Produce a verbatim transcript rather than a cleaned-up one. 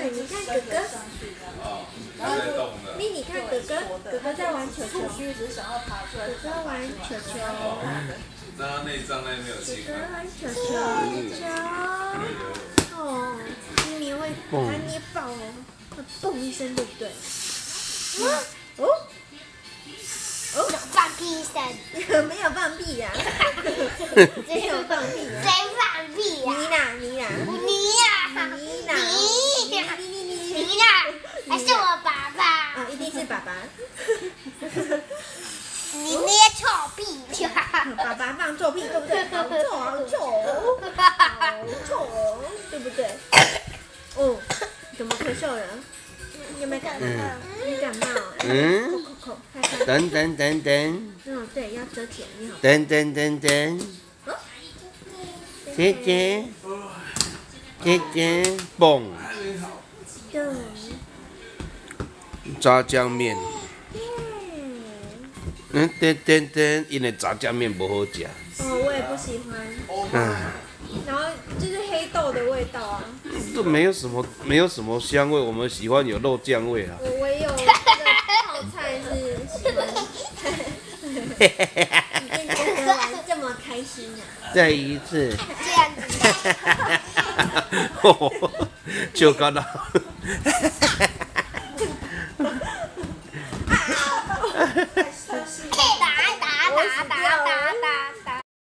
对，你看哥哥，咪，你看哥哥，哥哥在玩球球，哥哥玩球球， 那他内脏那边有气。 哥哥玩球球，球，哦，今年会把它捏爆哦，会嘣一声，对不对？哦。 有放屁声， 没有放屁呀、啊，没有放屁、啊， 谁放屁呀、啊？ 你啦，你啦， 你呀， 你啦， 你呀， 你你你你啦，还是我爸爸？ 啊，一定是爸爸。 你捏臭屁呀！ 爸爸放臭屁，对不对？好臭，好臭，好臭哦，对不对？哦，怎么咳嗽了？有没有感冒？你感冒？ 嗯。 口口口，快快。 等等等等。 嗯，对，要遮起来，你好。 等等等等。姐姐，姐姐，蹦。 对。 炸酱面。嗯，等等等，因为炸酱面不好吃。 哦，我也不喜欢。嗯。然后就是黑豆的味道啊。 这没有什么，没有什么香味，我们喜欢有肉酱味啊。 我唯有这个泡菜是喜欢。你跟哥哥玩这么开心啊！ 再一次。 这样子。 就搞到。